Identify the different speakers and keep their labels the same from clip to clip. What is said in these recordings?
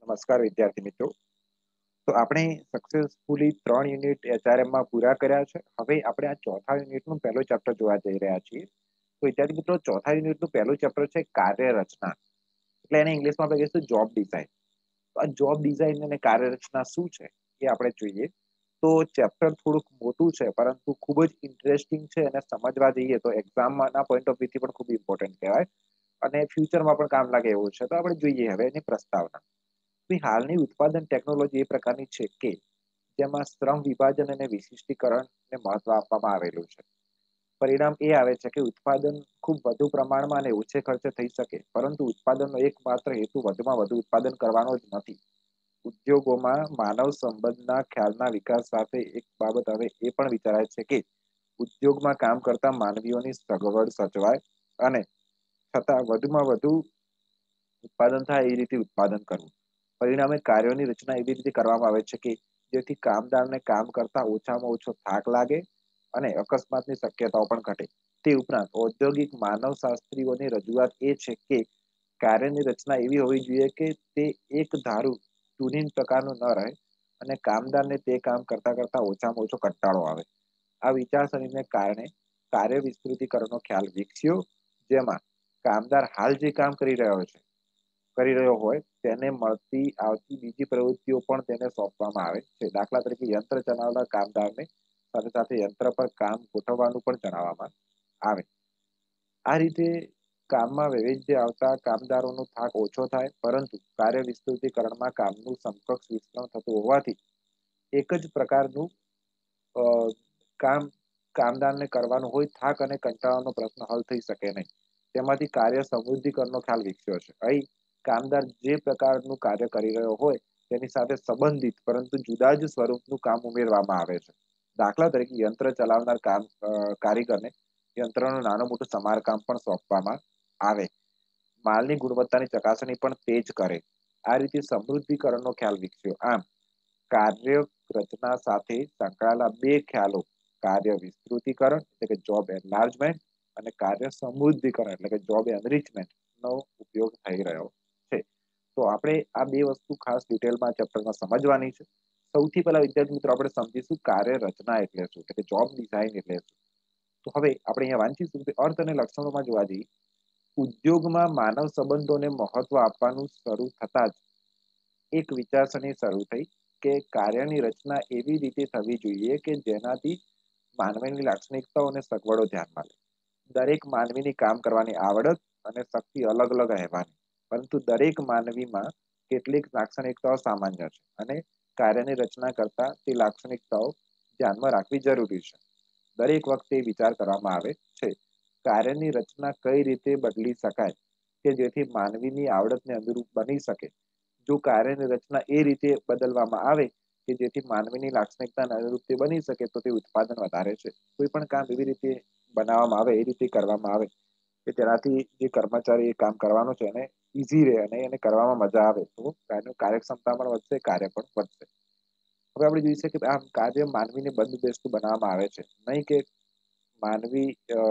Speaker 1: નમસ્કાર વિદ્યાર્થી મિત્રો. તો આપણે સક્સેસફુલી 3 યુનિટ HRM માં પૂરા કર્યા છે. હવે આપણે આ ચોથા યુનિટનું પહેલું ચેપ્ટર જોવા જઈ રહ્યા છીએ. તો વિદ્યાર્થી મિત્રો, ચોથા યુનિટનું પહેલું ચેપ્ટર છે કાર્ય રચના, એટલે એને ઇંગ્લિશમાં આપણે કહીશું જોબ ડિઝાઇન. તો આ જોબ ડિઝાઇન અને કાર્ય રચના શું છે એ આપણે જોઈએ. તો ચેપ્ટર થોડુંક મોટું છે, પરંતુ ખૂબ જ ઇન્ટરેસ્ટિંગ છે અને સમજવા જઈએ તો એક્ઝામના પોઈન્ટ ઓફ વ્યૂથી પણ ખૂબ ઇમ્પોર્ટન્ટ કહેવાય અને ફ્યુચરમાં પણ કામ લાગે એવું છે. તો આપણે જોઈએ હવે એની પ્રસ્તાવના. હાલની ઉત્પાદન ટેકનોલોજી એ પ્રકારની છે કે જેમાં શ્રમ વિભાજન અને વિશિષ્ટીકરણને મહત્વ આપવામાં આવેલું છે. પરિણામ એ આવે છે કે ઉત્પાદન ખૂબ વધુ પ્રમાણમાં અને ઓછે ખર્ચે થઈ શકે, પરંતુ ઉત્પાદનનો એકમાત્ર હેતુ વધુમાં વધુ ઉત્પાદન કરવાનો જ નથી. ઉદ્યોગોમાં માનવ સંબંધના ખ્યાલના વિકાસ સાથે એક બાબત હવે એ પણ વિચારાય છે કે ઉદ્યોગમાં કામ કરતા માનવીઓની સગવડ સચવાય અને છતાં વધુમાં વધુ ઉત્પાદન થાય એ રીતે ઉત્પાદન કરવું. પરિણામે કાર્યોની રચના એવી રીતે કરવામાં આવે છે કે જેથી કામદારને કામ કરતા ઓછામાં ઓછો થાક લાગે અને અકસ્માતની શક્યતાઓ પણ ઘટે. તે ઉપરાંત ઔદ્યોગિક માનવ શાસ્ત્રીઓની રજૂઆત એ છે કે કાર્યની રચના એવી હોવી જોઈએ કે તે એક ધારું ટુનીન પ્રકારનું ન રહે અને કામદારને તે કામ કરતા કરતા ઓછામાં ઓછો કંટાળો આવે. આ વિચારસરણીને કારણે કાર્ય વિસ્તૃતિકરણનો ખ્યાલ વિકસ્યો, જેમાં કામદાર હાલ જે કામ કરી રહ્યો હોય તેને મળતી આવતી બીજી પ્રવૃત્તિઓ પણ તેને સોંપવામાં આવે છે. દાખલા તરીકે યંત્ર ચલાવનાર કામદારને સાથે સાથે યંત્ર પર કામ ગોઠવવાનું પણ જણાવવામાં આવે. આ રીતે કામમાં વૈવિધ્ય આવતા કામદારોનો થાક ઓછો થાય, પરંતુ કાર્ય વિસ્તૃતિકરણમાં કામનું સમકક્ષ વિસ્તરણ થતું હોવાથી એક જ પ્રકારનું અ, કામ કામદારને કરવાનું હોય, થાક અને કંટાળાનો પ્રશ્ન હલ થઈ શકે નહીં. તેમાંથી કાર્ય સમૃદ્ધિકરણનો ખ્યાલ વિકસ્યો છે. અહીં કામદાર જે પ્રકારનું કાર્ય કરી રહ્યો હોય તેની સાથે સંબંધિત પરંતુ જુદા જ સ્વરૂપનું કામ ઉમેરવામાં આવે છે. દાખલા તરીકે યંત્ર ચલાવનાર કારીગરને યંત્રનું નાનું મોટું સમારકામ પણ સોંપવામાં આવે. માલની ગુણવત્તાની ચકાસણી પણ તે જ કરે. આ રીતે સમૃદ્ધિકરણનો ખ્યાલ વિકસ્યો. આમ કાર્ય રચના સાથે સંકળાયેલા બે ખ્યાલો, કાર્ય વિસ્તૃતિકરણ એટલે કે જોબ એનલાર્જમેન્ટ અને કાર્ય સમૃદ્ધિકરણ એટલે કે જોબ એનરિચમેન્ટ નો ઉપયોગ થઈ રહ્યો છે. તો આપણે આ બે વસ્તુ ખાસ ડિટેલમાં ચેપ્ટરમાં સમજવાની છે. સૌથી પહેલા વિદ્યાર્થી મિત્રો આપણે સમજીશું કાર્ય રચના એટલે શું, એટલે કે જોબ ડિઝાઇન એટલે શું. તો હવે આપણે અહીંયા વાંચીશું કે અર્થ અને લક્ષણોમાં જોવા જઈએ. ઉદ્યોગમાં માનવ સંબંધોને મહત્વ આપવાનું શરૂ થતાં જ એક વિચારસરણી શરૂ થઈ કે કાર્યની રચના એવી રીતે થવી જોઈએ કે જેનાથી માનવીની લાક્ષણિકતાઓ અને સગવડો ધ્યાનમાં લે. દરેક માનવીની કામ કરવાની આવડત અને શક્તિ અલગ અલગ રહેવાની, પરંતુ દરેક માનવીમાં કેટલીક લાક્ષણિકતાઓ સામાન્ય છે અને કાર્યની રચના કરતા તે લાક્ષણિકતાઓ ધ્યાનમાં રાખવી જરૂરી છે. દરેક વખતે વિચાર કરવામાં આવે છે કાર્યની રચના કઈ રીતે બદલી શકાય કે જેથી માનવીની આવડતને અનુરૂપ બની શકે. જો કાર્યની રચના એ રીતે બદલવામાં આવે કે જેથી માનવીની લાક્ષણિકતાને અનુરૂપ તે બની શકે તો તે ઉત્પાદન વધારે છે. કોઈ પણ કામ એવી રીતે બનાવવામાં આવે, એ રીતે કરવામાં આવે કે તેનાથી જે કર્મચારી એ કામ કરવાનો છે એને ઈઝી રહે અને એને કરવામાં મજા આવે, તો કાર્યક્ષમતા પણ વધશે, કાર્ય પણ વધશે. હવે આપણે જોઈ શકીએ કે આ કાર્ય માનવીને બંધબેસતું બનાવવામાં આવે છે, નહીં કે માનવી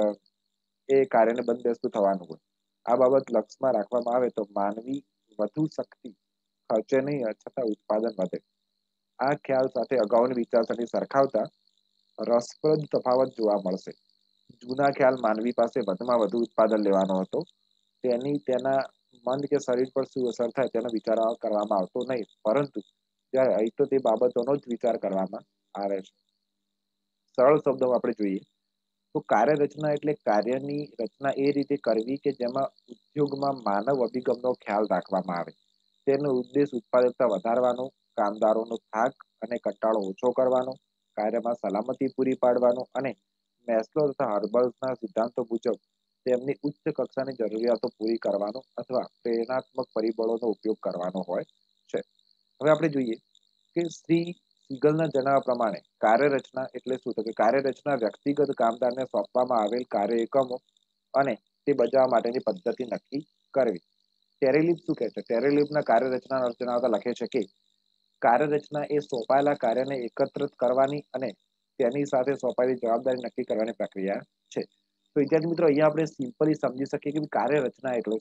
Speaker 1: એ કાર્યને બંધબેસતું થવાનું હોય. આ બાબત લક્ષમાં રાખવામાં આવે તો માનવી વધુ શક્તિ ખર્ચે નહીં, છતાં ઉત્પાદન વધે. આ ખ્યાલ સાથે અગાઉની વિચારસરણી સરખાવતા રસપ્રદ તફાવત જોવા મળશે. જૂના ખ્યાલ માનવી પાસે વધુમાં વધુ ઉત્પાદન લેવાનો હતો. તેના મન કે શરીર પર શું અસર થાય તેનો વિચાર કરવામાં આવતો નહીં, પરંતુ જ્યારે અહીં તો તે બાબતોનો જ વિચાર કરવામાં આવે છે. સરળ શબ્દોમાં આપણે જોઈએ તો કાર્ય રચના એટલે કાર્યની રચના એ રીતે કરવી કે જેમાં ઉદ્યોગમાં માનવ અભિગમનો ખ્યાલ રાખવામાં આવે. તેનો ઉદ્દેશ ઉત્પાદકતા વધારવાનો, કામદારોનો થાક અને કંટાળો ઓછો કરવાનો, કાર્યમાં સલામતી પૂરી પાડવાનો અને મેસ્લો તથા હર્બલ્સના સિદ્ધાંતો મુજબ તેમની ઉચ્ચ કક્ષાની જરૂરિયાતો પૂરી કરવાનો અથવા પ્રેરણાત્મક પરિબળોનો ઉપયોગ કરવાનો હોય છે. હવે આપણે જોઈએ કે શ્રી સિગલના જણાવ્યા પ્રમાણે કાર્યરચના એટલે શું, તો કે કાર્યરચના વ્યક્તિગત કામદારને સોંપવામાં આવેલ કાર્ય એકમો અને તે બજાવવા માટેની પદ્ધતિ નક્કી કરવી. ટેરેલિપ શું કહે છે? ટેરેલિપના કાર્યરચના અર્થ જણાવતા લખે છે કે કાર્યરચના એ સોંપાયેલા કાર્યને એકત્રિત કરવાની અને તેની સાથે સોંપાયેલી જવાબદારી નક્કી કરવાની પ્રક્રિયા છે. તો વિદ્યાર્થી મિત્રો, અહીંયા આપણે સિમ્પલી સમજી શકીએ કે કાર્ય રચના એટલે શું.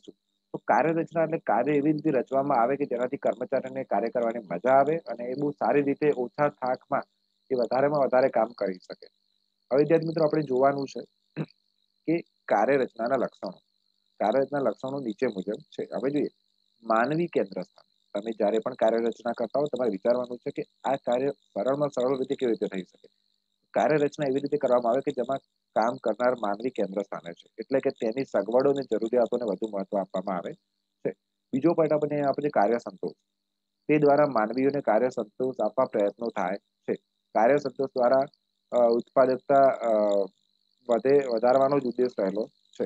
Speaker 1: તો કાર્યરચના એટલે કાર્ય એવી રીતે રચવામાં આવે કે જેનાથી કર્મચારીને કાર્ય કરવાની મજા આવે અને એ બહુ સારી રીતે ઓછા થાકમાં એ વધારેમાં વધારે કામ કરી શકે. હવે વિદ્યાર્થી મિત્રો આપણે જોવાનું છે કે કાર્યરચનાના લક્ષણો. કાર્યરચના લક્ષણો નીચે મુજબ છે. હવે જોઈએ માનવી કેન્દ્ર સ્થાન. તમે જ્યારે પણ કાર્યરચના કરતા હો તમારે વિચારવાનું છે કે આ કાર્ય સરળમાં સરળ રીતે કેવી રીતે થઈ શકે. કાર્યરચના એવી રીતે કરવામાં આવે કે જેમાં કામ કરનાર માનવી કેન્દ્ર સ્થાને છે, એટલે કે તેની સગવડો અને જરૂરિયાતોને વધુ મહત્વ આપવામાં આવે છે. બીજો પોઈન્ટ આપણે કાર્ય સંતોષ. તે દ્વારા માનવીઓને કાર્ય સંતોષ આપવા પ્રયત્નો થાય છે. કાર્ય સંતોષ દ્વારા ઉત્પાદકતા વધારવાનો જ ઉદ્દેશ રહેલો છે.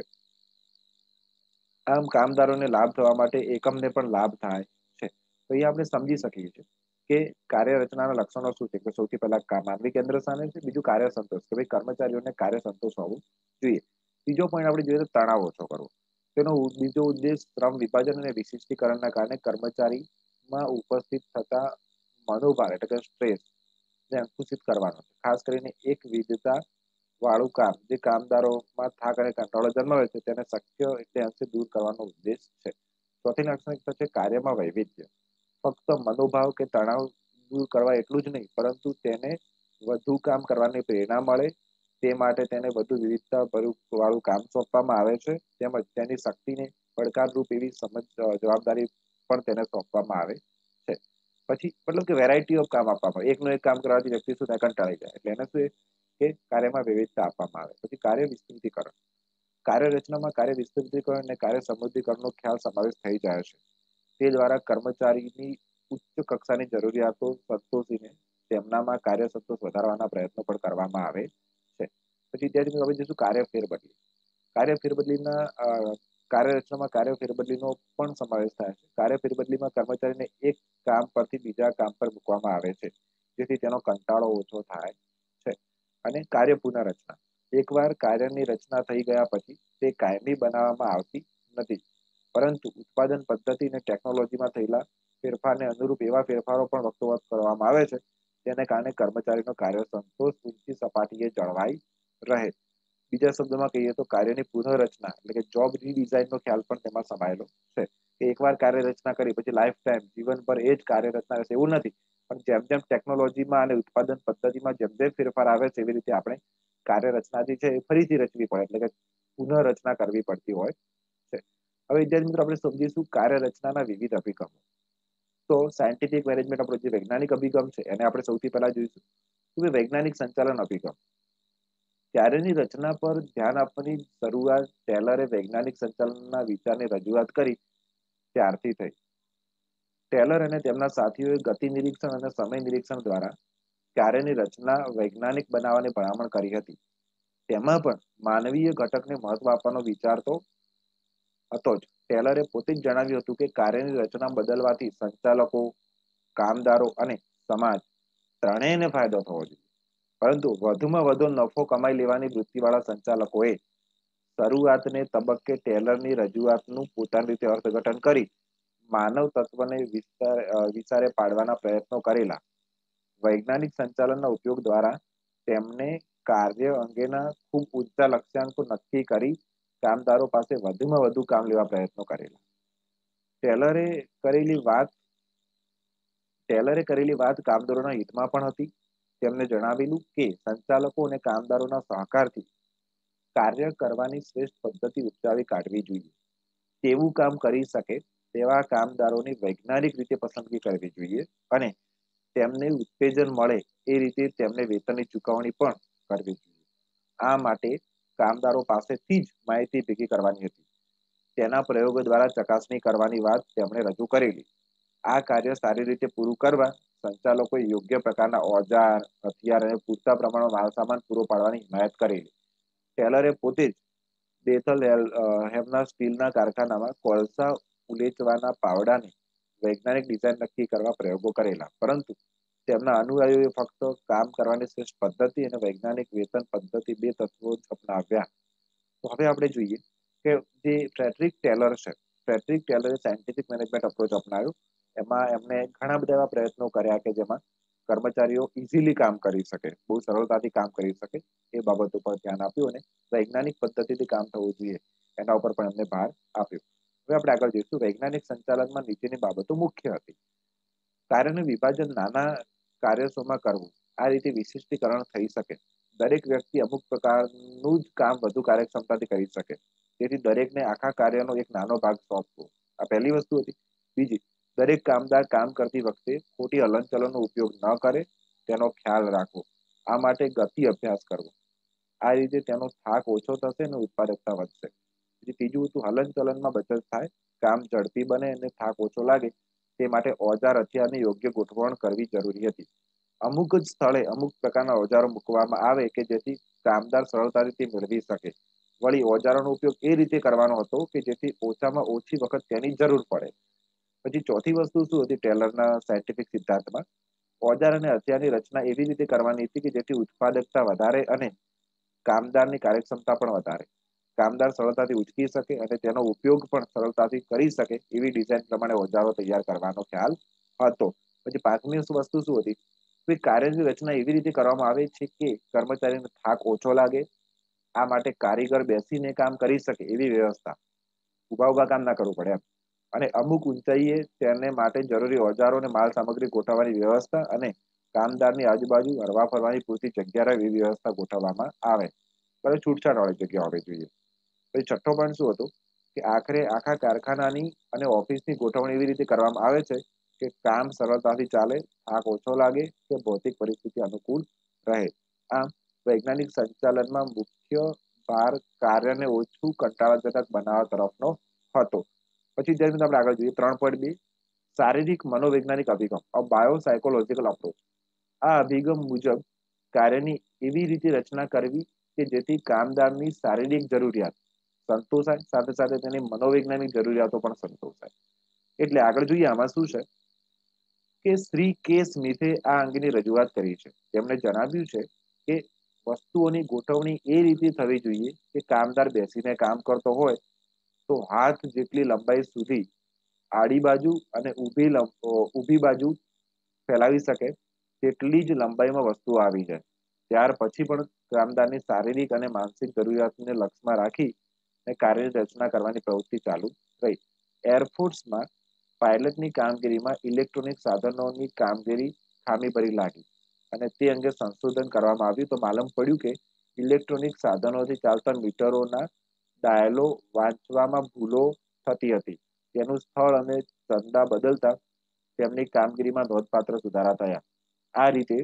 Speaker 1: આમ કામદારોને લાભ થવા માટે એકમને પણ લાભ થાય છે. તો એ આપણે સમજી શકીએ છીએ કે કાર્યરચનાના લક્ષણો શું છે. કે સૌથી પહેલા માનવી કેન્દ્ર સ્થાને છે. બીજું કાર્ય સંતોષ, કે ભાઈ કર્મચારીઓને કાર્ય સંતોષ હોવું જોઈએ. ત્રીજો પોઈન્ટ આપણે જોઈએ તો તણાવ ઓછો કરવો. તેનો બીજો ઉદ્દેશ શ્રમ વિભાજન અને વિશિષ્ટીકરણના કારણે કર્મચારીમાં ઉપસ્થિત થતા મનોભાર એટલે કે સ્ટ્રેસ ને અંકુશિત કરવાનો છે. ખાસ કરીને એક વિધતા વાળું કામ જે કામદારોમાં થાક અને કંટાળો જન્માવે છે તેને શક્ય એટલે અંશે દૂર કરવાનો ઉદ્દેશ છે. ચોથી લાક્ષણિકતા છે કાર્યમાં વૈવિધ્ય. ફક્ત મનોભાવ કે તણાવ દૂર કરવા એટલું જ નહીં, પરંતુ તેને વધુ કામ કરવાની પ્રેરણા મળે તે માટે તેને વધુ વિવિધતા વાળું કામ સોંપવામાં આવે છે. તેમજ તેની શક્તિને પડકારરૂપ એવી જવાબદારી પણ તેને સોંપવામાં આવે છે. પછી મતલબ કે વેરાયટી ઓફ કામ આપવામાં આવે. એકનું એક કામ કરવાથી વ્યક્તિ શું થાય કંટાળી જાય, એટલે એને શું કે કાર્યમાં વિવિધતા આપવામાં આવે. પછી કાર્ય વિસ્તૃતિકરણ. કાર્યરચનામાં કાર્ય વિસ્તૃતિકરણ અને કાર્ય સમૃદ્ધિકરણનો ખ્યાલ સમાવેશ થઈ જાય છે. તે દ્વારા કર્મચારીની ઉચ્ચ કક્ષાની જરૂરિયાતો સંતોષીને તેમનામાં કાર્ય સંતોષ વધારવાના પ્રયત્નો પણ કરવામાં આવે છે. પછી ત્યારથી આપણે જઈશું કાર્ય ફેરબદલી. કાર્ય ફેરબદલીના કાર્યરચનામાં કાર્ય ફેરબદલીનો પણ સમાવેશ થાય છે. કાર્ય ફેરબદલીમાં કર્મચારીને એક કામ પરથી બીજા કામ પર મૂકવામાં આવે છે, જેથી તેનો કંટાળો ઓછો થાય છે. અને કાર્ય પુનઃરચના. એકવાર કાર્યની રચના થઈ ગયા પછી તે કાયમી બનાવવામાં આવતી નથી, પરંતુ ઉત્પાદન પદ્ધતિ અને ટેકનોલોજીમાં થયેલા ફેરફારને અનુરૂપ એવા ફેરફારો પણ વખતોવખત કરવામાં આવે છે, તેને કારણે કર્મચારીનો કાર્ય સંતોષ ઊંચી સપાટીએ જળવાઈ રહે. બીજા શબ્દોમાં કહીએ તો કાર્યની પુનઃરચના એટલે કે જોબ રીડિઝાઇનનો ખ્યાલ પણ તેમાં સમાયેલો છે. કે એકવાર કાર્ય રચના કરી પછી લાઈફ ટાઈમ જીવનભર એ જ કાર્ય રચના રહેશે એવું નથી, પણ જેમ જેમ ટેકનોલોજીમાં અને ઉત્પાદન પદ્ધતિમાં જેમ જેમ ફેરફાર આવે છે એવી રીતે આપણે કાર્ય રચના જે છે એ ફરીથી રચવી પડે, એટલે કે પુનઃરચના કરવી પડતી હોય છે. હવે વિદ્યાર્થી મિત્રો આપણે સમજીશું કાર્ય રચનાના વિવિધ અભિગમો. તો સાયન્ટિફિક મેનેજમેન્ટ આપણો જે વૈજ્ઞાનિક અભિગમ છે એને આપણે સૌથી પહેલા જોઈશું. તો વૈજ્ઞાનિક સંચાલન અભિગમ. કાર્યની રચના પર ધ્યાન આપવાની શરૂઆત ટેલરે વૈજ્ઞાનિક સંચાલનના વિચારની રજૂઆત કરી ત્યારથી થઈ. ટેલર અને તેમના સાથીઓએ ગતિ નિરીક્ષણ અને સમય નિરીક્ષણ દ્વારા કાર્યની રચના વૈજ્ઞાનિક બનાવવાની ભલામણ કરી હતી. તેમાં પણ માનવીય ઘટકને મહત્વ આપવાનો વિચાર તો હતો જ. ટેલરે પોતે જ જણાવ્યું હતું કે કાર્યની રચના બદલવાથી સંચાલકો, કામદારો અને સમાજ ત્રણેયને ફાયદો થવો જોઈએ. પરંતુ વધુમાં વધુ નફો કમાઈ લેવાની વૃત્તિવાળા સંચાલકોએ શરૂઆતને તબક્કે ટેલરની રજૂઆતનું પોતાની રીતે અર્થઘટન કરી માનવ તત્વને વિચારે પાડવાના પ્રયત્નો કરેલા. વૈજ્ઞાનિક સંચાલનના ઉપયોગ દ્વારા તેમને કાર્ય અંગેના ખૂબ ઊંચા લક્ષ્યાંકો નક્કી કરી કામદારો પાસે વધુમાં વધુ કામ લેવા પ્રયત્નો કરેલા. ટેલરે કરેલી વાત કામદારોના હિતમાં પણ હતી. તેમને જણાવેલું કે સંચાલકો અને કામદારોના સહકારથી કાર્ય કરવાની શ્રેષ્ઠ પદ્ધતિ ઉપજાવી કાઢવી જોઈએ. તેવું કામ કરી શકે તેવા કામદારોની વૈજ્ઞાનિક રીતે પસંદગી કરવી જોઈએ અને તેમને ઉત્તેજન મળે એ રીતે તેમને વેતનની ચુકવણી પણ કરવી જોઈએ. આ માટે કામદારો પાસેથી જ માહિતી ભેગી કરવાની હતી. તેના પ્રયોગો દ્વારા ચકાસણી કરવાની વાત તેમણે રજૂ કરેલી. આ કાર્ય સારી રીતે પૂરું કરવા સંચાલકોએ યોગ્ય પ્રકારના ઓજાર, હથિયાર અને પૂરતા પ્રમાણમાં માલસામાન પૂરો પાડવાની હિમાયત કરેલી. ટેલરે પોતે જ બેથલ હેમના સ્ટીલના કારખાનામાં કોલસા ઉલેચવાના પાવડાને વૈજ્ઞાનિક ડિઝાઇન નક્કી કરવા પ્રયોગો કરેલા, પરંતુ તેમના અનુયાયીઓએ ફક્ત કામ કરવાની શ્રેષ્ઠ પદ્ધતિ અને વૈજ્ઞાનિક વેતન પદ્ધતિ બે તત્વો જ અપનાવ્યા. તો હવે આપણે જોઈએ કે જે ફ્રેડરિક ટેલર છે, ફ્રેડરિક ટેલરે સાયન્ટિફિક મેનેજમેન્ટ અપ્રોચ અપનાવ્યો. એમાં એમને ઘણા બધા એવા પ્રયત્નો કર્યા કે જેમાં કર્મચારીઓ ઇઝીલી કામ કરી શકે, બહુ સરળતાથી કામ કરી શકે એ બાબતો પર ધ્યાન આપ્યું અને વૈજ્ઞાનિક પદ્ધતિથી કામ થવું જોઈએ એના ઉપર પણ એમને ભાર આપ્યો. હવે આપણે આગળ જોઈશું. વૈજ્ઞાનિક સંચાલનમાં નીચેની બાબતો મુખ્ય હતી. કાર્યનું વિભાજન નાના કાર્યોમાં કરવું. આ રીતે વિશિષ્ટીકરણ થઈ શકે. દરેક વ્યક્તિ અમુક પ્રકારનું જ કામ વધુ કાર્યક્ષમતાથી કરી શકે, તેથી દરેકને આખા કાર્યનો એક નાનો ભાગ સોંપવો. આ પહેલી વસ્તુ હતી. બીજી, દરેક કામદાર કામ કરતી વખતે ખોટી હલનચલનનો ઉપયોગ ન કરે તેનો ખ્યાલ રાખવો. આ માટે ગતિ અભ્યાસ કરવો. આ રીતે તેનો થાક ઓછો થશે અને ઉત્પાદકતા વધશે. ત્રીજું હતું, હલનચલનમાં બચત થાય, કામ ઝડપી બને અને થાક ઓછો લાગે તે માટે ઓજાર હથિયારની યોગ્ય ગોઠવણ કરવી જરૂરી હતી. અમુક જ સ્થળે અમુક પ્રકારના ઓજારો મૂકવામાં આવે કે જેથી કામદાર સરળતાથી મેળવી શકે. વળી ઓજારોનો ઉપયોગ એ રીતે કરવાનો હતો કે જેથી ઓછામાં ઓછી વખત તેની જરૂર પડે. પછી ચોથી વસ્તુ શું હતી ટેલરના સાયન્ટિફિક સિદ્ધાંતમાં? ઓજાર અને હથિયારની રચના એવી રીતે કરવાની હતી કે જેથી ઉત્પાદકતા વધારે અને કામદારની કાર્યક્ષમતા પણ વધારે. કામદાર સરળતાથી ઉચકી શકે અને તેનો ઉપયોગ પણ સરળતાથી કરી શકે એવી ડિઝાઇન પ્રમાણે ઓજારો તૈયાર કરવાનો ખ્યાલ હતો. પછી પાંચમી વસ્તુ શું હતી? કાર્યની રચના એવી રીતે કરવામાં આવે છે કે કર્મચારીનો થાક ઓછો લાગે. આ માટે કારીગર બેસીને કામ કરી શકે એવી વ્યવસ્થા. ઉભા ઉભા કામ ના કરવું પડે એમ. અને અમુક ઊંચાઈએ તેને માટે જરૂરી ઓજારો અને માલ સામગ્રી ગોઠવવાની વ્યવસ્થા અને કામદારની આજુબાજુ હરવા ફરવાની પૂરતી જગ્યા રહે એવી વ્યવસ્થા ગોઠવવામાં આવે. હવે છૂટછાટ વાળી જગ્યા હોવી જોઈએ. પછી છઠ્ઠો પોઈન્ટ શું હતો કે આખરે આખા કારખાનાની અને ઓફિસની ગોઠવણી એવી રીતે કરવામાં આવે છે કે કામ સરળતાથી ચાલે, થાક ઓછો લાગે કે ભૌતિક પરિસ્થિતિ અનુકૂળ રહે. આમ વૈજ્ઞાનિક સંચાલનમાં મુખ્ય ભાર કાર્યને ઓછું કંટાળાજનક બનાવવા તરફનો હતો. પછી જેમ આપણે આગળ જોઈએ 3.2, શારીરિક મનોવૈજ્ઞાનિક અભિગમ, બાયોસાયકોલોજીકલ અપ્રોચ. આ અભિગમ મુજબ કાર્યની એવી રીતે રચના કરવી કે જેથી કામદારની શારીરિક જરૂરિયાત સંતોષાય, સાથે સાથે તેની મનોવૈજ્ઞાનિક જરૂરિયાતો પણ સંતોષાય. એટલે આગળ જોઈએ આમાં શું છે કે શ્રી કે સ્મિથે આ અંગેની રજૂઆત કરી છે. તેમણે જણાવ્યું છે કે વસ્તુઓની ગોઠવણી એ રીતે થવી જોઈએ કે કામદાર બેસીને કામ કરતો હોય તો હાથ જેટલી લંબાઈ સુધી આડી બાજુ અને ઊભી બાજુ ફેલાવી શકે તેટલી જ લંબાઈમાં વસ્તુઓ આવી જાય. ત્યાર પછી પણ કામદારની શારીરિક અને માનસિક જરૂરિયાતને લક્ષમાં રાખી કાર્યની રચના કરવાની પ્રવૃત્તિ ચાલુ રહી. એરફોર્સમાં પાયલટની કામગીરીમાં ઇલેક્ટ્રોનિક સાધનોની કામગીરી ખામી ભરી લાગી અને તે અંગે સંશોધન કરવામાં આવ્યું તો માલુમ પડ્યું કે ઇલેક્ટ્રોનિક સાધનોથી ચાલતા મીટરોના ડાયલો વાંચવામાં ભૂલો થતી હતી. તેનું સ્થળ અને ચંદા બદલતા તેમની કામગીરીમાં નોંધપાત્ર સુધારા થયા. આ રીતે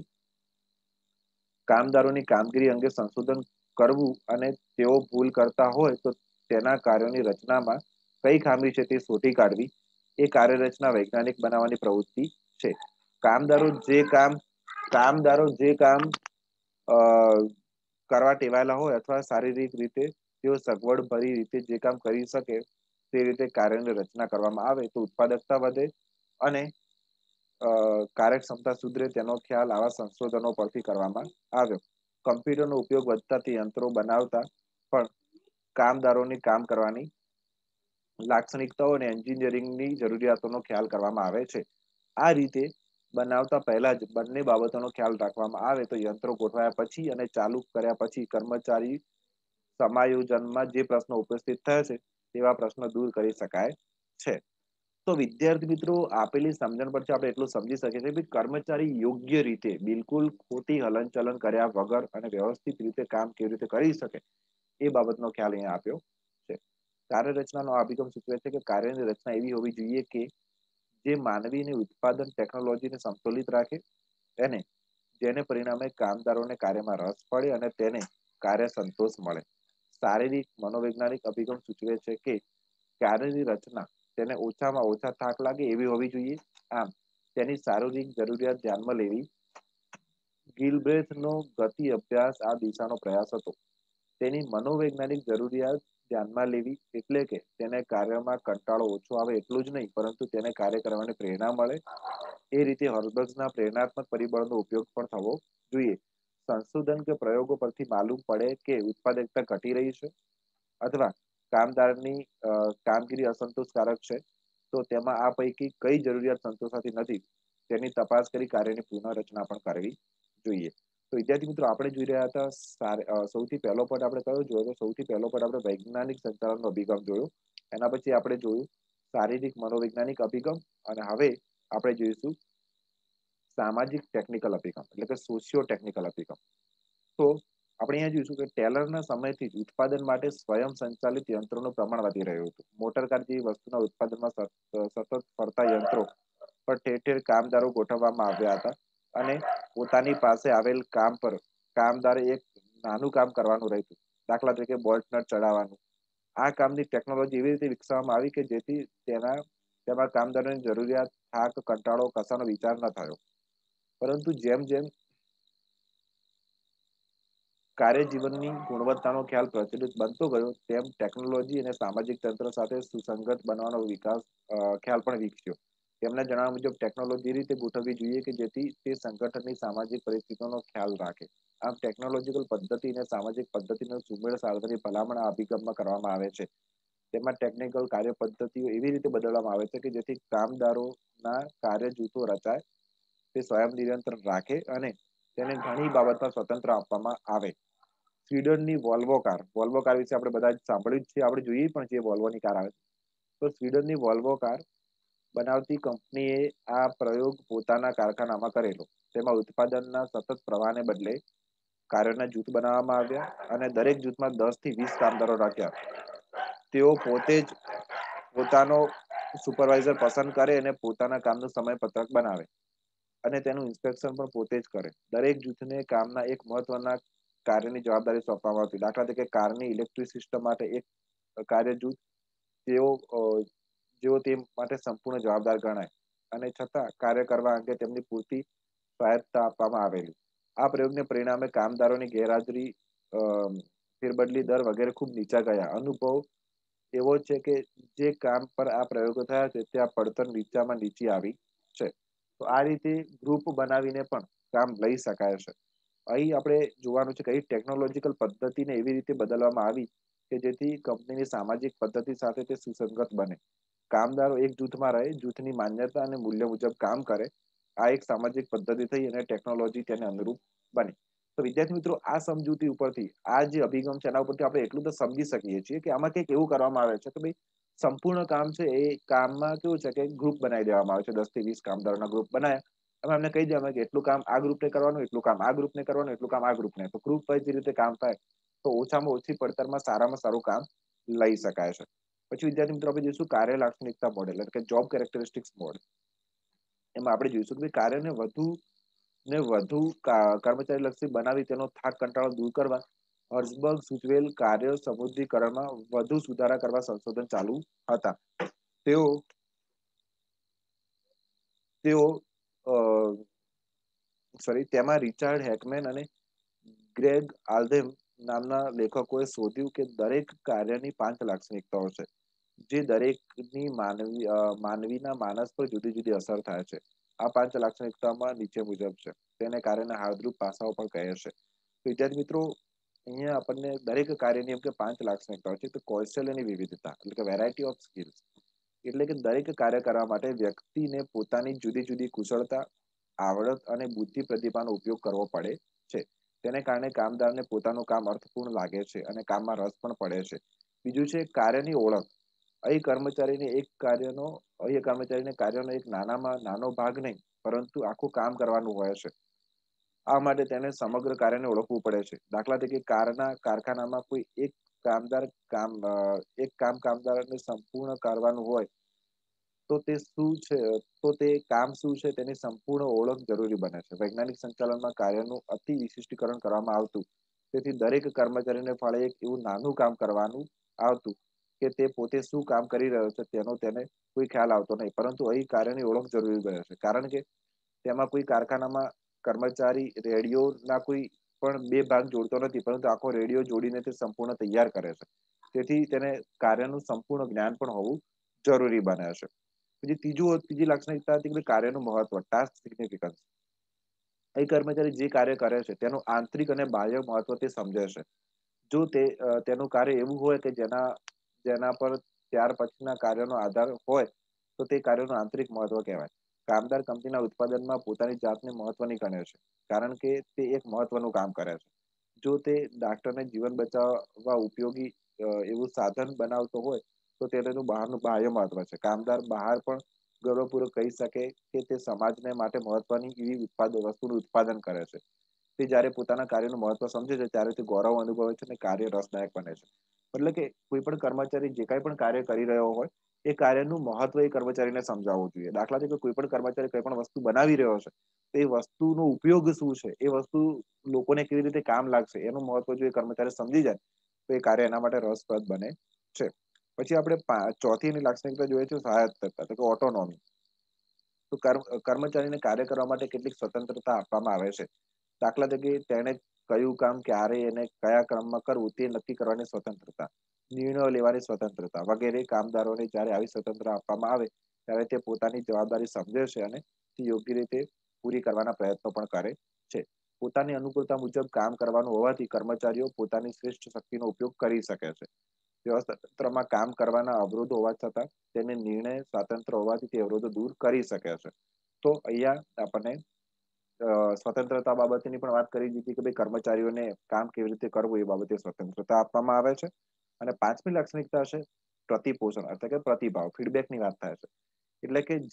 Speaker 1: કામદારોની કામગીરી અંગે સંશોધન કરવું અને તેઓ ભૂલ કરતા હોય તો તેના કાર્યોની રચનામાં કઈ ખામી છે તે શોધી કાઢવી એ કાર્યરચના વૈજ્ઞાનિક બનાવવાની પ્રવૃત્તિ છે. કામદારો જે કામ અ કરવા ટેવાયેલા હોય અથવા શારીરિક રીતે તેઓ સગવડ ભરી રીતે જે કામ કરી શકે તે રીતે કાર્યની રચના કરવામાં આવે તો ઉત્પાદકતા વધે અને કાર્યક્ષમતા સુધરે તેનો ખ્યાલ આવા સંશોધનો પરથી કરવામાં આવ્યો. કમ્પ્યુટરનો ઉપયોગ વધતાથી યંત્રો બનાવતા પણ કામદારોની કામ કરવાની લાક્ષણિકતાઓ અને એન્જિનિયરિંગની જરૂરિયાતોનો ખ્યાલ કરવામાં આવે છે. આ રીતે બનાવતા પહેલા જ બંને બાબતોનો ખ્યાલ રાખવામાં આવે તો યંત્રો ગોઠવાયા પછી અને ચાલુ કર્યા પછી કર્મચારી સમાયોજનમાં જે પ્રશ્નો ઉપસ્થિત થયા છે તેવા પ્રશ્નો દૂર કરી શકાય છે. તો વિદ્યાર્થી મિત્રો આપેલી સમજણ પરથી આપણે એટલું સમજી શકીએ છીએ કે કર્મચારી યોગ્ય રીતે બિલકુલ ખોટી હલનચલન કર્યા વગર અને વ્યવસ્થિત રીતે કામ કેવી રીતે કરી શકે એ બાબતનો ખ્યાલ અહીંયા આપ્યો છે. કાર્યરચનાનો અભિગમ સૂચવે છે કે કાર્યની રચના એવી હોવી જોઈએ કે જે માનવીની ઉત્પાદન ટેકનોલોજીને સંતુલિત રાખે અને જેને પરિણામે કામદારોને કાર્યમાં રસ પડે અને તેને કાર્ય સંતોષ મળે. શારીરિક મનોવૈજ્ઞાનિક અભિગમ સૂચવે છે કે કાર્યની રચના તેને ઓછામાં ઓછા થાક લાગે એવી હોવી જોઈએ. આમ તેની શારીરિક જરૂરિયાત ધ્યાનમાં લેવી. ગિલબ્રેથનો ગતિ અભ્યાસ આ દિશાનો પ્રયાસ હતો. તેની મનોવૈજ્ઞાનિક જરૂરિયાત ધ્યાનમાં લેવી એટલે કે તેને કાર્યમાં કંટાળો ઓછો આવે એટલું જ નહીં પરંતુ તેને કાર્ય કરવાની પ્રેરણા મળે. એ રીતે હળબર્ગના પ્રેરણાત્મક પરિબળનો ઉપયોગ પણ થવો જોઈએ. સંશોધન કે પ્રયોગો પરથી માલુમ પડે કે ઉત્પાદકતા ઘટી રહી છે અથવા કામદારની કામગીરી અસંતોષકારક છે તો તેમાં આ પૈકી કઈ જરૂરિયાત સંતોષાતી નથી તેની તપાસ કરી કાર્યની પુનઃરચના પણ કરવી જોઈએ. તો વિદ્યાર્થી મિત્રો આપણે જોઈ રહ્યા હતા સૌથી પહેલો પોઈન્ટ આપણે કયો જોયો તો સૌથી પહેલો પોઈન્ટ આપણે વૈજ્ઞાનિક સંચાલનનો અભિગમ જોયો. એના પછી આપણે જોયું શારીરિક મનોવૈજ્ઞાનિક અભિગમ, અને હવે આપણે જોઈશું સામાજિક ટેકનિકલ અભિગમ એટલે કે સોશિયો ટેકનિકલ અભિગમ. તો આપણે અહીંયા જોઈશું કે ટેલરના સમયથી જ ઉત્પાદન માટે સ્વયં સંચાલિત યંત્રોનું પ્રમાણ વધી રહ્યું હતું. મોટરકાર જેવી વસ્તુના ઉત્પાદનમાં સતત ફરતા યંત્રો પર ઠેર ઠેર કામદારો ગોઠવવામાં આવ્યા હતા, અને પોતાની પાસે આવેલ કામ પર કામદારે એક નાનું કામ કરવાનું રહેતું. દાખલા તરીકે બોલ્ટ નટ ચડાવવાનું. આ કામની ટેકનોલોજી એવી રીતે વિકસાવવામાં આવી કે જેથી તેમાં કામદારોની જરૂરિયાત, થાક, કંટાળો કશાનો વિચાર ન થયો. પરંતુ જેમ જેમ કાર્ય જીવનની ગુણવત્તાનો ખ્યાલ પ્રચલિત બનતો ગયો, તેમ ટેકનોલોજી અને સામાજિક તંત્ર સાથે સુસંગત બનવાનો ખ્યાલ પણ વિકસ્યો. તેમના જણાવ્યા મુજબ ટેકનોલોજી રીતે ગોઠવવી જોઈએ કે જેથી તે સંગઠનની સામાજિક પરિસ્થિતિનો ખ્યાલ રાખે. આમ ટેકનોલોજીકલ પદ્ધતિ અને સામાજિક પદ્ધતિનો સુમેળ સાધનની ભલામણ આ અભિગમમાં કરવામાં આવે છે. તેમાં ટેકનિકલ કાર્ય પદ્ધતિઓ એવી રીતે બદલવામાં આવે છે કે જેથી કામદારોના કાર્ય જૂથો રચાય, તે સ્વયં નિયંત્રણ રાખે અને તેને ઘણી બાબતમાં સ્વતંત્ર આપવામાં આવે. સ્વીડનની વોલ્વો કાર વિશે આપણે બધા સાંભળ્યું જ છે, આપણે જોઈએ પણ છીએ વોલ્વોની કાર આવે. તો સ્વીડનની વોલ્વો કાર બનાવતી કંપનીએ આ પ્રયોગ પોતાના કારખાનામાં કરેલો. તેમાં ઉત્પાદનના સતત પ્રવાહને બદલે કાર્યોના જૂથ બનાવવામાં આવ્યા, અને દરેક જૂથમાં 10 થી 20 કામદારો રાખ્યા. તેઓ પોતે જ પોતાનો સુપરવાઇઝર પસંદ કરે અને પોતાના કામનું સમયપત્રક બનાવે, અને તેનું ઇન્સ્પેક્શન પણ પોતે જ કરે. દરેક જૂથને કામના એક મહત્વના કાર્યની જવાબદારી સોંપવામાં આવતી. દાખલા તરીકે કારની ઇલેક્ટ્રિક સિસ્ટમ માટે એક કાર્ય જૂથ, જેઓ તે માટે સંપૂર્ણ જવાબદાર ગણાય, અને છતાં કાર્ય કરવા અંગે તેમની પૂરતી સ્વાયત્તા આપવામાં આવેલી. આ પ્રયોગને પરિણામે કામદારોની ગેરહાજરી, ફેરબદલી દર વગેરે ખૂબ નીચા ગયા. અનુભવ એવો છે કે જે કામ પર આ પ્રયોગો થયા છે ત્યાં પડતર નીચામાં નીચી આવી છે. તો આ રીતે ગ્રુપ બનાવીને પણ કામ લઈ શકાય છે. અહીં આપણે જોવાનું છે કે અહીં ટેકનોલોજીકલ પદ્ધતિને એવી રીતે બદલવામાં આવી કે જેથી કંપનીની સામાજિક પદ્ધતિ સાથે તે સુસંગત બને. કામદારો એક જૂથમાં રહે, જૂથની માન્યતા અને મૂલ્ય મુજબ કામ કરે. આ એક સામાજિક પદ્ધતિ થઈ અને ટેકનોલોજી તેને અનુરૂપ બની. તો વિદ્યાર્થી મિત્રો, આ સમજૂતી ઉપરથી આ જે અભિગમ છે એના ઉપરથી આપણે એટલું તો સમજી શકીએ છીએ કે આમાં કંઈક એવું કરવામાં આવે છે કે ભાઈ સંપૂર્ણ કામ છે એ કામમાં કેવું છે કે ગ્રુપ બનાવી દેવામાં આવે છે. 10 થી 20 કામદારોના ગ્રુપ બનાવ્યા, અમે એમને કહી દેવામાં કે એટલું કામ આ ગ્રુપને કરવાનું, એટલું કામ આ ગ્રુપને કરવાનું, એટલું કામ આ ગ્રુપને. તો ગ્રુપ વાઇઝ જે રીતે કામ થાય તો ઓછામાં ઓછી પડતરમાં સારામાં સારું કામ લઈ શકાય છે. પછી વિદ્યાર્થી મિત્રો આપણે જોઈશું કાર્ય લાક્ષણિકતા મોડેલ એટલે કે જોબ કેરેક્ટરિસ્ટિક્સ મોડેલ. એમાં આપણે જોઈશું કે કાર્યને વધુ કર્મચારી લક્ષી બનાવી તેનો થાક કંટાળો દૂર કરવા હર્ઝબર્ગ સૂચવેલ કાર્ય સમૃદ્ધિકરણમાં વધુ સુધારા કરવા સંશોધન ચાલુ હતા. તેઓ તેઓ તેમાં રિચાર્ડ હેકમેન અને ગ્રેગ આલ્ધેમ નામના લેખકોએ શોધ્યું કે દરેક કાર્યની 5 લાક્ષણિકતાઓ છે, જે દરેકની માનવીના માનસ પર જુદી જુદી અસર થાય છે. આ 5 લાક્ષણિકતામાં નીચે મુજબ છે. તેને કારણે હાર્દરૂપ પાસાઓ પણ કહે છે. વિદ્યાર્થી મિત્રો, અહીંયા આપણને દરેક કાર્યની એમ કે 5 લાક્ષણિકતાઓ છે. તો કૌશલ્યની વિવિધતા એટલે કે વેરાયટી ઓફ સ્કિલ્સ, એટલે કે દરેક કાર્ય કરવા માટે વ્યક્તિને પોતાની જુદી જુદી કુશળતા, આવડત અને બુદ્ધિ પ્રતિભાનો ઉપયોગ કરવો પડે છે. તેને કારણે કામદારને પોતાનું કામ અર્થપૂર્ણ લાગે છે અને કામમાં રસ પણ પડે છે. બીજું છે કાર્યની ઓળખ. અહીં કર્મચારીને કાર્યનો એક નાનામાં નાનો ભાગ નહીં, પરંતુ આખું કામ કરવાનું હોય છે. આ માટે તેને સમગ્ર કાર્યને ઓળખવું પડે છે. દાખલા તરીકે કારખાનામાં કોઈ એક કામદારને સંપૂર્ણ કરવાનું હોય તો તે કામ શું છે તેની સંપૂર્ણ ઓળખ જરૂરી બને છે. વૈજ્ઞાનિક સંચાલનમાં કાર્યનું અતિ વિશિષ્ટીકરણ કરવામાં આવતું. તેથી દરેક કર્મચારીને ફાળે એક એવું નાનું કામ કરવાનું આવતું કે તે પોતે શું કામ કરી રહ્યો છે તેનો તેને કોઈ ખ્યાલ આવતો નહીં. પરંતુ અહીં કાર્યની ઓળખ જરૂરી બને છે. કારણ કે તેમાં કોઈ કારખાનામાં કર્મચારી રેડિયોના કોઈ પણ 2 ભાગ જોડતો નથી, પરંતુ આખો રેડિયો જોડીને તે સંપૂર્ણ તૈયાર કરે છે. તેથી તેને કાર્યનું સંપૂર્ણ જ્ઞાન પણ હોવું જરૂરી બને છે. પછી ત્રીજી લાક્ષણિકતા હતી કે કાર્યનું મહત્વ, ટાસ્ક સિગ્નિફિકન્સ. અહીં કર્મચારી જે કાર્ય કરે છે તેનું આંતરિક અને બાહ્ય મહત્વ તે સમજે છે. જો તેનું કાર્ય એવું હોય કે જેના પર ત્યાર પછીના કાર્યનો આધાર હોય તો તે કાર્યનું આંતરિક મહત્વ કહેવાય. કામદાર કંપનીના ઉત્પાદનમાં પોતાની જાતને મહત્વની ગણે છે, કારણ કે તે એક મહત્વનું કામ કરે છે. જો તે ડાક્ટરને જીવન બચાવવા ઉપયોગી એવું સાધન બનાવતો હોય તો તેનું બહારનું બાહ્ય મહત્વ છે. કામદાર બહાર પણ ગૌરવપૂર્વક કહી શકે કે તે સમાજને માટે મહત્વની એવી વસ્તુનું ઉત્પાદન કરે છે. તે જ્યારે પોતાના કાર્યનું મહત્વ સમજે છે ત્યારે તે ગૌરવ અનુભવે છે અને કાર્ય રસદાયક બને છે. એટલે કે કોઈ પણ કર્મચારી જે કાંઈ પણ કાર્ય કરી રહ્યો હોય એ કાર્યનું મહત્વ એ કર્મચારીને સમજાવવું જોઈએ. દાખલા તરીકે કોઈ પણ કર્મચારી કોઈ પણ વસ્તુ બનાવી રહ્યો છે તો એ વસ્તુનો ઉપયોગ શું છે, એ વસ્તુ લોકોને કેવી રીતે કામ લાગશે એનું મહત્વ જો એ કર્મચારી સમજી જાય તો એ કાર્ય એના માટે રસપ્રદ બને છે. પછી આપણે ચોથી એની લાક્ષણિકતા જોઈએ છે સ્વાયત્તતા, તો કે ઓટોનોમી. તો કર્મચારીને કાર્ય કરવા માટે કેટલીક સ્વતંત્રતા આપવામાં આવે છે. દાખલા તરીકે તેને કયું કામ ક્યારે અને કયા ક્રમમાં કરવું તે નક્કી કરવાની સ્વતંત્રતા, નિર્ણયો લેવાની સ્વતંત્રતા વગેરે. કામદારોને જ્યારે આવી સ્વતંત્રતા આપવામાં આવે ત્યારે તે પોતાની જવાબદારી સમજે છે અને યોગ્ય રીતે પૂરી કરવાના પ્રયત્નો પણ કરે છે. પોતાની અનુકૂળતા મુજબ કામ કરવાનું હોવાથી કર્મચારીઓ પોતાની શ્રેષ્ઠ શક્તિનો ઉપયોગ કરી શકે છે. વ્યવસ્થાતંત્રમાં કામ કરવાના અવરોધો હોવા છતાં તેને નિર્ણય સ્વાતંત્ર હોવાથી તે અવરોધો દૂર કરી શકે છે. તો અહીંયા આપણને સ્વતંત્રતા બાબતની પણ વાત કરી દીધી કે ભાઈ કર્મચારીઓને કામ કેવી રીતે કરવું એ બાબતે સ્વતંત્રતા આપવામાં આવે છે. અને પાંચમી લાક્ષણિકતા છે પ્રતિપોષણ, એટલે કે પ્રતિભાવ, ફીડબેકની વાત થાય છે. એટલે કે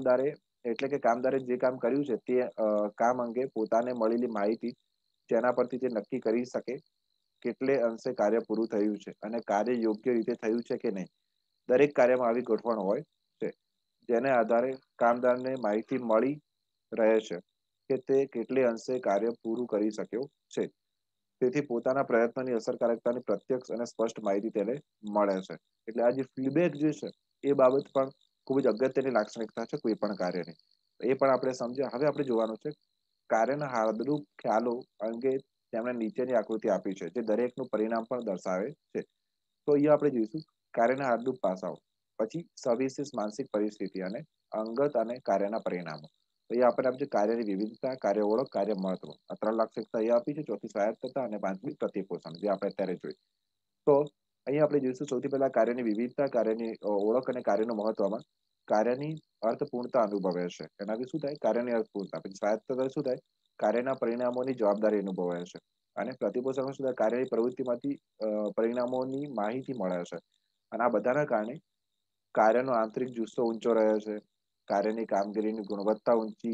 Speaker 1: કામદારે જે કામ કર્યું છે તે કામ અંગે પોતાને મળેલી માહિતી જેના પરથી તે નક્કી કરી શકે કેટલે અંશે કાર્ય પૂરું થયું છે અને કાર્ય યોગ્ય રીતે થયું છે કે નહીં. દરેક કાર્યમાં આવી ગોઠવણ હોય છે જેને આધારે કામદારને માહિતી મળી રહે છે કે તે કેટલે અંશે કાર્ય પૂરું કરી શક્યો છે. તેથી પોતાના પ્રયત્નોની અસરકારકતાની પ્રત્યક્ષ અને સ્પષ્ટ માહિતી તેને મળે છે. એટલે આ જે ફીડબેક જે છે એ બાબત પણ ખૂબ જ અગત્યની લાક્ષણિકતા છે કોઈ પણ કાર્યની. એ પણ આપણે સમજ્યા. હવે આપણે જોવાનું છે કાર્યના હાર્દરૂપ ખ્યાલો અંગે તેમણે નીચેની આકૃતિ આપી છે જે દરેકનું પરિણામ પણ દર્શાવે છે. તો અહીંયા આપણે જોઈશું કાર્યના હાર્દરૂપ પાસાઓ, પછી સવિશેષ માનસિક પરિસ્થિતિ અને અંગત અને કાર્યના પરિણામો. તો અહીંયા આપણે આપજો કાર્યની વિવિધતા, કાર્ય ઓળખ, કાર્ય મહત્વ. આ 3 લાક્ષણિકતા અહીંયા આપી છે. ચોથી સ્વાયત્તતા અને પાંચમી પ્રતિપોષણ, જે આપણે અત્યારે જોઈ. તો અહીંયા આપણે જોઈશું સૌથી પહેલા કાર્યની વિવિધતા, કાર્યની ઓળખ અને કાર્યનું મહત્વમાં કાર્યની અર્થપૂર્ણતા અનુભવે છે. એનાથી શું થાય? કાર્યની અર્થપૂર્ણતા. પછી સ્વાયત્તતા શું થાય? કાર્યના પરિણામોની જવાબદારી અનુભવે છે. અને પ્રતિપોષણમાં શું થાય? કાર્યની પ્રવૃત્તિમાંથી પરિણામોની માહિતી મળે છે. અને આ બધાના કારણે કાર્યનો આંતરિક જુસ્સો ઊંચો રહે છે. કાર્યની કામગીરીની ગુણવત્તા ઊંચી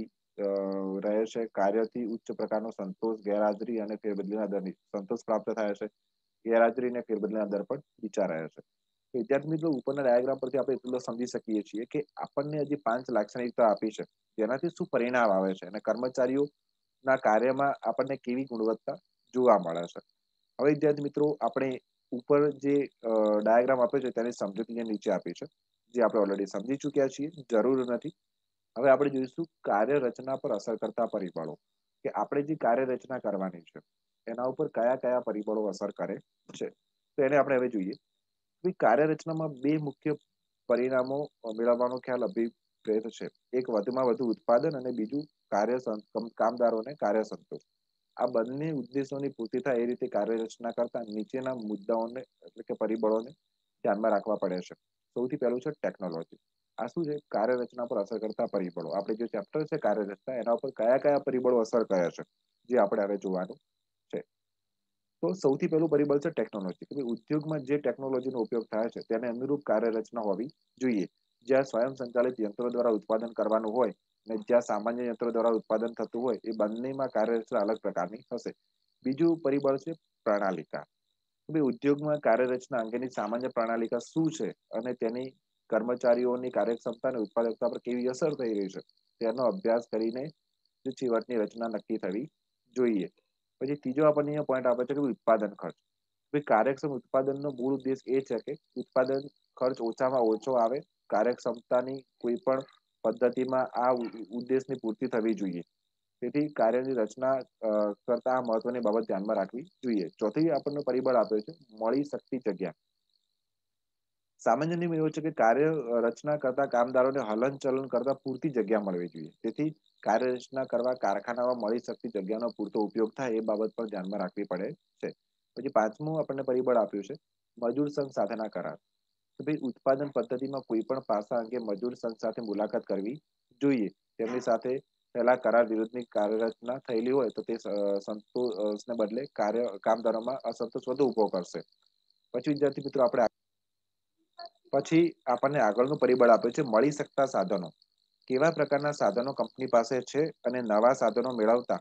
Speaker 1: રહે છે. કાર્યથી ઉચ્ચ પ્રકારનો સંતોષ, ગેરહાજરી અને ફેરબદલીના દરની સંતોષ પ્રાપ્ત થાય છે. ગેરહાજરી અને ફેરબદલીના દર પણ નીચા રહે છે. વિદ્યાર્થી મિત્રો, ઉપરના ડાયાગ્રામ પરથી આપણે એટલું સમજી શકીએ છીએ કે આપણને હજી 5 લાક્ષણિકતા આપી છે જેનાથી શું પરિણામ આવે છે અને કર્મચારીઓના કાર્યમાં આપણને કેવી ગુણવત્તા જોવા મળે છે. હવે વિદ્યાર્થી મિત્રો, આપણે ઉપર જે ડાયાગ્રામ આપ્યો છે તેની સમજૂતી નીચે આપી છે, જે આપણે ઓલરેડી સમજી ચૂક્યા છીએ, જરૂર નથી. હવે આપણે જોઈશું કાર્ય રચના પર અસર કરતા પરિબળો, કે આપણે જે કાર્ય રચના કરવાની છે એના ઉપર કયા કયા પરિબળો અસર કરે છે. તો એને આપણે હવે જોઈએ. કાર્ય રચનામાં 2 મુખ્ય પરિણામો મેળવવાનો ખ્યાલ અભિપ્રેત છે. એક વધુમાં વધુ ઉત્પાદન અને બીજું કામદારોને કાર્ય સંતોષ. આ બંને ઉદ્દેશોની પૂર્તિ થાય એ રીતે કાર્ય રચના કરતા નીચેના મુદ્દાઓને, એટલે કે પરિબળોને ધ્યાનમાં રાખવા પડે છે. સૌથી પહેલું છે ટેકનોલોજી. આ શું છે? કાર્ય રચના પર અસર કરતા પરિબળો. આપણે જે ચેપ્ટર છે કાર્ય રચના, એના ઉપર કયા કયા પરિબળો અસર કરે છે, જે આપણે હવે જોવાનું છે. તો સૌથી પહેલું પરિબળ છે ટેકનોલોજી. કે ઉદ્યોગમાં જે ટેકનોલોજીનો ઉપયોગ થાય છે તેને અનુરૂપ કાર્ય રચના હોવી જોઈએ. જ્યાં સ્વયં સંચાલિત યંત્રો દ્વારા ઉત્પાદન કરવાનું હોય અને જ્યાં સામાન્ય યંત્રો દ્વારા ઉત્પાદન થતું હોય, એ બંનેમાં કાર્ય રચના અલગ પ્રકારની હશે. બીજું પરિબળ છે પ્રણાલિકા. ઉદ્યોગમાં કાર્યરચના અંગેની સામાન્ય પ્રણાલિકા શું છે અને તેની કર્મચારીઓની કાર્યક્ષમતા અને ઉત્પાદકતા પર કેવી અસર થઈ રહી છે તેનો અભ્યાસ કરીને છેવટની રચના નક્કી થવી જોઈએ. પછી ત્રીજો આપણને અહીંયા પોઈન્ટ આપે છે કે ઉત્પાદન ખર્ચ. કાર્યક્ષમ ઉત્પાદનનો મૂળ ઉદ્દેશ એ છે કે ઉત્પાદન ખર્ચ ઓછામાં ઓછો આવે. કાર્યક્ષમતાની કોઈ પણ પદ્ધતિમાં આ ઉદ્દેશની પૂર્તિ થવી જોઈએ. તેથી કાર્યની રચના કરતા આ મહત્વની બાબત ધ્યાનમાં રાખવી જોઈએ. ચોથી આપણને પરિબળ આપે છે મળી શકતી જગ્યા. સામાન્ય નિયમ એવો છે કે કાર્ય રચના કરતા કામદારોને હલન ચલન કરતા પૂરતી જગ્યા મળવી જોઈએ. તેથી કાર્ય રચના કરવા કારખાનામાં મળી શકતી જગ્યાનો પૂરતો ઉપયોગ થાય એ બાબત પર ધ્યાનમાં રાખવી પડે છે. પછી પાંચમું આપણને પરિબળ આપ્યું છે મજૂર સંઘ સાથેના કરાર. તો ભાઈ ઉત્પાદન પદ્ધતિમાં કોઈ પણ પાસા અંગે મજૂર સંઘ સાથે મુલાકાત કરવી જોઈએ. તેમની સાથે પહેલા કરાર વિરુદ્ધની કાર્યરચના થયેલી હોય તો તે સંતોષને બદલે કામદારોમાં અસંતોષ વધુ ઉભો કરશે. પછી વિદ્યાર્થી મિત્રો, આપણે પછી આપણને આગળનું પરિબળ આપ્યું છે મળી શકતા સાધનો. કેવા પ્રકારના સાધનો કંપની પાસે છે અને નવા સાધનો મેળવતા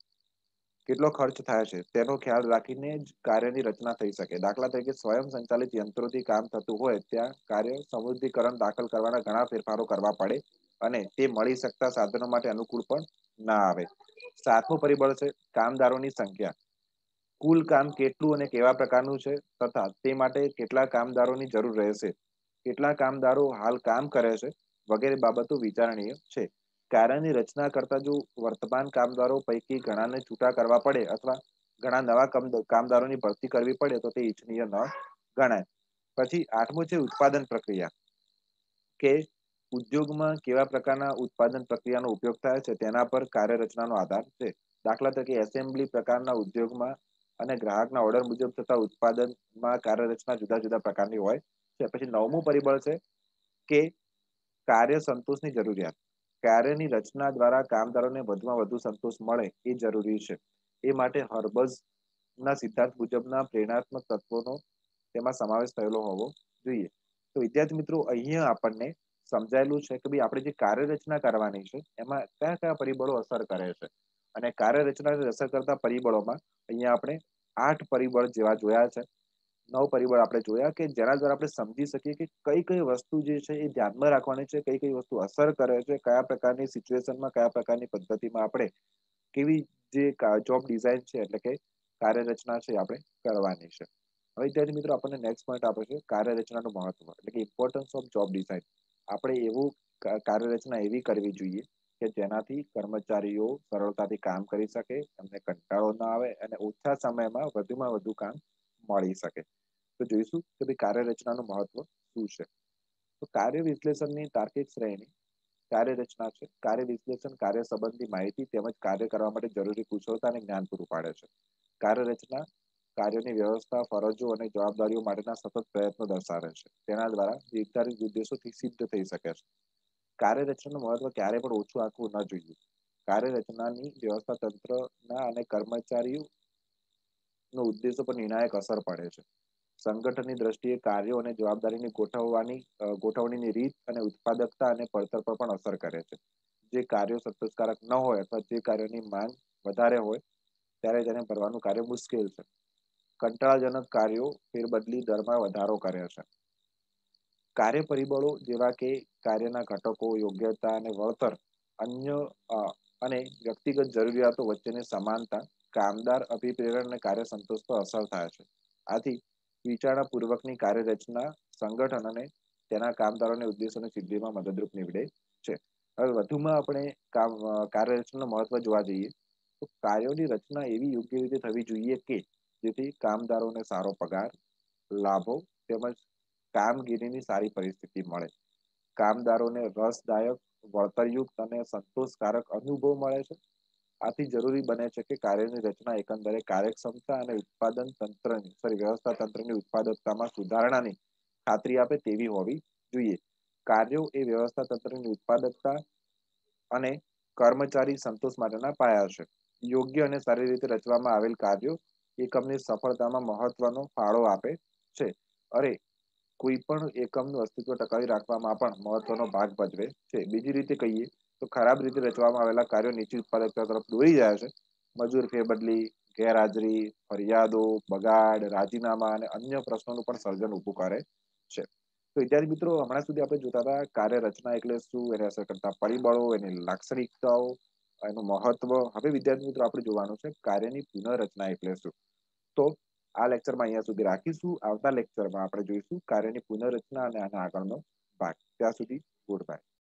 Speaker 1: કેટલો ખર્ચ થાય છે તેનો ખ્યાલ રાખીને જ કાર્યની રચના થઈ શકે. દાખલા તરીકે સ્વયં સંચાલિત યંત્રોથી કામ થતું હોય ત્યાં કાર્ય સમૃદ્ધિકરણ દાખલ કરવાના ઘણા ફેરફારો કરવા પડે અને તે મળી શકતા સાધનો માટે અનુકૂળ પણ ના આવે. સાતમું પરિબળ છે કામદારોની સંખ્યા. કુલ કામ કેટલું અને કેવા પ્રકારનું છે તથા તે માટે કેટલા કામદારોની જરૂર રહેશે, કેટલા કામદારો હાલ કામ કરે છે વગેરે બાબતો વિચારણીય છે. કાર્યની રચના કરતા જો વર્તમાન કામદારો પૈકી ઘણાને છૂટા કરવા પડે અથવા ઘણા નવા કામદારોની ભરતી કરવી પડે તો તે ઈચ્છનીય ન ગણાય. પછી આઠમું છે ઉત્પાદન પ્રક્રિયા, કે ઉદ્યોગમાં કેવા પ્રકારના ઉત્પાદન પ્રક્રિયાનો ઉપયોગ થાય છે તેના પર કાર્યરચનાનો આધાર છે. દાખલા તરીકે એસેમ્બલી પ્રકારના ઉદ્યોગમાં અને ગ્રાહકના ઓર્ડર મુજબ થતા ઉત્પાદનમાં કાર્યરચના જુદા જુદા પ્રકારની હોય છે. પછી નવમું પરિબળ છે કે કાર્ય સંતોષની જરૂરિયાત. કાર્યની રચના દ્વારા કામદારોને વધુમાં વધુ સંતોષ મળે એ જરૂરી છે. એ માટે હર્બઝ ના સિદ્ધાંત મુજબના પ્રેરણાત્મક તત્વોનો તેમાં સમાવેશ થયેલો હોવો જોઈએ. તો વિદ્યાર્થી મિત્રો અહીંયા આપણને સમજાયેલું છે કે ભાઈ આપણે જે કાર્યરચના કરવાની છે એમાં કયા કયા પરિબળો અસર કરે છે અને કાર્યરચનાને અસર કરતા પરિબળોમાં અહીંયા આપણે 8 પરિબળ જેવા જોયા છે. 9 પરિબળ આપણે જોયા કે જેના દ્વારા આપણે સમજી શકીએ કે કઈ કઈ વસ્તુ જે છે એ ધ્યાનમાં રાખવાની છે, કઈ કઈ વસ્તુ અસર કરે છે, કયા પ્રકારની સિચ્યુએશનમાં કયા પ્રકારની પદ્ધતિમાં આપણે કેવી જે જોબ ડિઝાઇન છે એટલે કે કાર્યરચના છે આપણે કરવાની છે. હવે વિદ્યાર્થી મિત્રો આપણને નેક્સ્ટ પોઈન્ટ આપે છે કાર્યરચનાનું મહત્વ એટલે કે ઇમ્પોર્ટન્સ ઓફ જોબ ડિઝાઇન. આપણે એવું કાર્યરચના એવી કરવી જોઈએ કે જેનાથી કર્મચારીઓ સરળતાથી કામ કરી શકે, એમને કંટાળો ના આવે અને ઓછા સમયમાં વધુમાં વધુ કામ મળી શકે. તો જોઈશું કે ભાઈ કાર્યરચનાનું મહત્વ શું છે. તો કાર્ય વિશ્લેષણની તાર્કિક શ્રેણી કાર્યરચના છે. કાર્ય વિશ્લેષણ કાર્ય સંબંધી માહિતી તેમજ કાર્ય કરવા માટે જરૂરી કુશળતા અને જ્ઞાન પૂરું પાડે છે. કાર્યરચના કાર્યોની વ્યવસ્થા, ફરજો અને જવાબદારીઓ માટેના સતત પ્રયત્નો દર્શાવે છે. તેના દ્વારા નિર્ધારિત ઉદ્દેશોથી સિદ્ધ થઈ શકે છે. કાર્યરચનાનું મહત્વ ક્યારે પણ ઓછું આંકવું ન જોઈએ. કાર્યરચનાની વ્યવસ્થા તંત્રના અને કર્મચારીઓ નો ઉદ્દેશો પર નિર્ણાયક અસર પડે છે. સંગઠનની દ્રષ્ટિએ કાર્યો અને જવાબદારીની ગોઠવણીની રીત અને ઉત્પાદકતા અને પડતર પર પણ અસર કરે છે. જે કાર્યો સંતોષકારક ન હોય અથવા જે કાર્યોની માંગ વધારે હોય ત્યારે તેને ભરવાનું કાર્ય મુશ્કેલ છે. કંટાળાજનક કાર્યો ફેરબદલી દરમાં વધારો કરે છે. કાર્ય પરિબળો જેવા કે કાર્યના ઘટકો, યોગ્યતા અને વળતર, અન્ય અને વ્યક્તિગત જરૂરિયાતો વચ્ચેની સમાનતા કામદાર અભિપ્રેરણ અને કાર્ય સંતોષ પર અસર થાય છે. આથી વિચારણા પૂર્વકની કાર્યરચના સંગઠન અને તેના કામદારોને ઉદ્દેશોની સિદ્ધિમાં મદદરૂપ નીવડે છે. હવે વધુમાં આપણે કાર્યરચનાનું મહત્વ જોવા જઈએ તો કાર્યોની રચના એવી યોગ્ય રીતે થવી જોઈએ કે જેથી કામદારોને સારો પગાર, લાભો તેમજ કામગીરીની સારી પરિસ્થિતિ મળે. કામદારોને રસદાયક, વળતરયુક્ત અને સંતોષકારક અનુભવ મળે છે. આથી જરૂરી બને છે કે કાર્યની રચના એકંદરે કાર્યક્ષમતા અને ઉત્પાદન વ્યવસ્થા તંત્રની ઉત્પાદકતામાં સુધારણાની ખાતરી આપે તેવી હોવી જોઈએ. કાર્યો એ વ્યવસ્થા તંત્રની ઉત્પાદકતા અને કર્મચારી સંતોષ માટેના પાયા છે. યોગ્ય અને સારી રીતે રચવામાં આવેલ કાર્યો એકમની સફળતામાં મહત્વનો ફાળો આપે છે. અરે કોઈ પણ એકમનું અસ્તિત્વ ટકાવી રાખવામાં પણ મહત્વનો ભાગ ભજવે છે. બીજી રીતે કહીએ તો ખરાબ રીતે રચવામાં આવેલા કાર્યો નીચી ઉત્પાદકતા તરફ દોરી જાય છે. મજૂર ફેરબદલી, ગેરહાજરી, ફરિયાદો, બગાડ, રાજીનામા અને અન્ય પ્રશ્નોનું પણ સર્જન ઉભું કરે છે. તો વિદ્યાર્થી મિત્રો હમણાં સુધી આપણે જોતા હતા કાર્ય રચના એટલે શું, એને અસર કરતા પરિબળો, એની લાક્ષણિકતાઓ, એનું મહત્વ. હવે વિદ્યાર્થી મિત્રો આપણે જોવાનું છે કાર્યની પુનઃરચના એટલે શું. તો આ લેક્ચરમાં અહીંયા સુધી રાખીશું. આવતા લેક્ચરમાં આપણે જોઈશું કાર્યની પુનઃરચના અને આના આગળનો ભાગ. ત્યાં સુધી ગુડ બાય.